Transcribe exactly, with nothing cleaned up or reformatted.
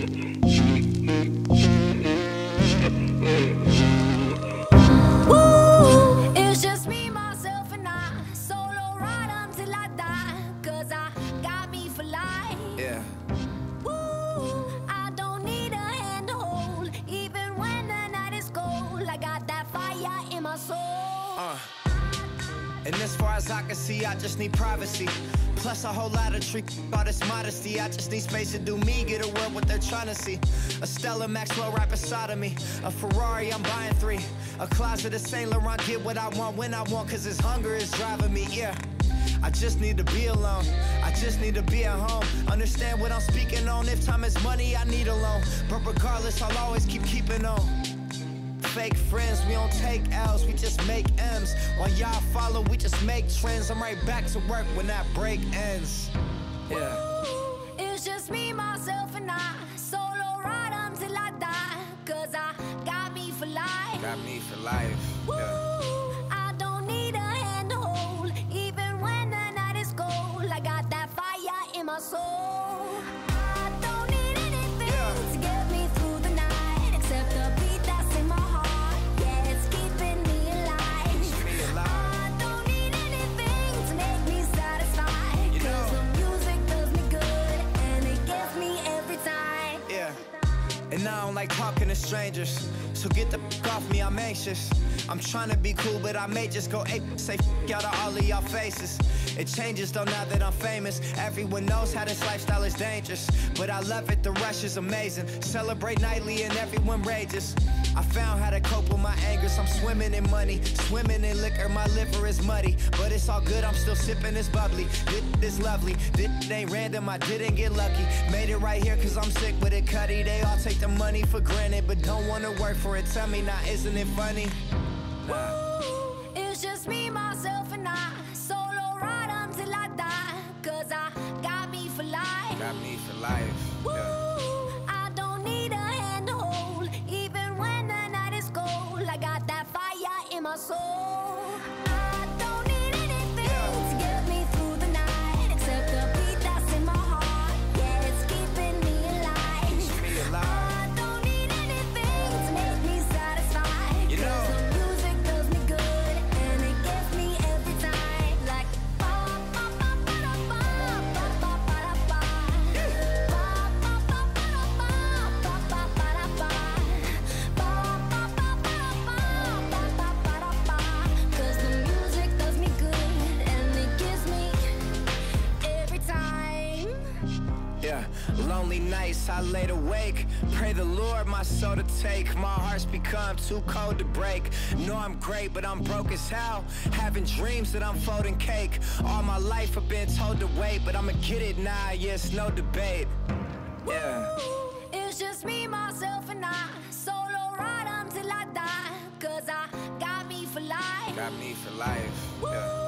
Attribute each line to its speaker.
Speaker 1: Woo, it's just me, myself, and I. Solo ride until I die, cause I got me for life.
Speaker 2: Yeah.
Speaker 1: Woo, I don't need a hand to hold, even when the night is cold. I got that fire in my soul.
Speaker 2: Uh. And as far as I can see, I just need privacy. Plus a whole lot of trick, all this modesty. I just need space to do me, get a world what they're trying to see. A Stella Maxwell right beside of me. A Ferrari, I'm buying three. A closet of Saint Laurent, get what I want when I want, cause this hunger is driving me, yeah. I just need to be alone, I just need to be at home. Understand what I'm speaking on, if time is money, I need a loan. But regardless, I'll always keep keeping on. Fake friends, we don't take L's, we just make M's. While y'all follow, we just make trends. I'm right back to work when that break ends. Yeah.
Speaker 1: Woo, it's just me, myself, and I. Solo ride until I die, cause I got me for life.
Speaker 2: Got me for life.
Speaker 1: Woo,
Speaker 2: Yeah.
Speaker 1: I don't need a hand to hold, even when the night is cold. I got that fire in my soul. I don't need anything
Speaker 2: Yeah.
Speaker 1: to get me through the night, except the beat that's in my heart. Yeah, it's keeping me alive.
Speaker 2: Me alive.
Speaker 1: I don't need anything to make me satisfied,
Speaker 2: You
Speaker 1: cause
Speaker 2: know.
Speaker 1: the music does me good, and it gets me every time.
Speaker 2: Yeah. And I don't like talking to strangers, so get the f off me, I'm anxious. I'm trying to be cool, but I may just go ape, say f out of all of y'all faces. It changes though now that I'm famous. Everyone knows how this lifestyle is dangerous, but I love it, the rush is amazing. Celebrate nightly and everyone rages. I found how to cope with my anger, so I'm swimming in money, swimming in liquor, my liver is muddy. But it's all good, I'm still sipping this bubbly. This is lovely, this ain't random, I didn't get lucky. Made it right here cause I'm sick with it, cutty. They all take the money for granted, but don't wanna work for it. Tell me now, isn't it funny? Nah.
Speaker 1: Woo, it's just me, myself, and I. Solo ride until I die, cause I got me for life.
Speaker 2: Got me for life.
Speaker 1: Woo,
Speaker 2: Yeah.
Speaker 1: I don't need a hand to hold, even when the night is cold. I got that fire in my soul. I don't need anything to get me through the night, except the beat that's in my heart. Yeah, it's keeping me alive.
Speaker 2: Me alive.
Speaker 1: I don't need anything to make me satisfied,
Speaker 2: You know.
Speaker 1: cause the music does me good, and it gets me every time. Like ba ba ba ba da ba, ba ba ba da ba. Ba ba ba ba da ba, ba ba ba da ba. Ba ba ba ba da ba, ba ba ba da ba. Cause the music does me good, and it gives me every time.
Speaker 2: Yeah, lonely nights I laid awake, pray the Lord my soul to take. My heart's become too cold to break. Know I'm great, but I'm broke as hell. Having dreams that I'm folding cake. All my life I've been told to wait, but I'ma get it now, yeah, it's no debate. Yeah.
Speaker 1: Woo, it's just me, myself, and I. Solo ride until I die, cause I got me for life.
Speaker 2: Got me for life.
Speaker 1: Woo,
Speaker 2: Yeah.